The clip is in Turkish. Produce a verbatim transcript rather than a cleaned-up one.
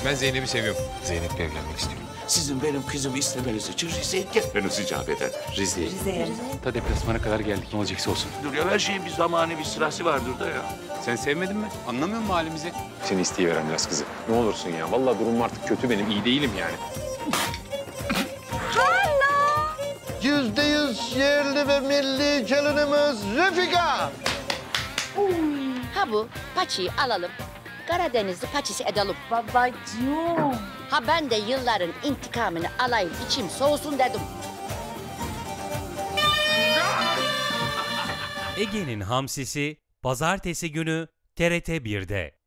Ben Zeynep'i seviyorum. Zeynep'le evlenmek istiyorum. Sizin benim kızımı istemeniz için Rize'ye gelmeniz icap eder. Rize'ye. Rize'ye. Ta deplasmana kadar geldik. Ne olacaksa olsun. Dur ya, her şeyin bir zamanı, bir sırası vardır da ya. Sen sevmedin mi? Anlamıyor musun halimizi? Seni isteyiverem biraz kızı. Ne olursun ya. Vallahi durumum artık kötü benim. İyi değilim yani. Yüzde yüz yerli ve milli gelinimiz Refika. Ha bu paçayı alalım. Karadenizli paçisi edelim. Babacığım. Ha ben de yılların intikamını alayım, içim soğusun dedim. Ege'nin Hamsisi Pazartesi günü T R T bir'de.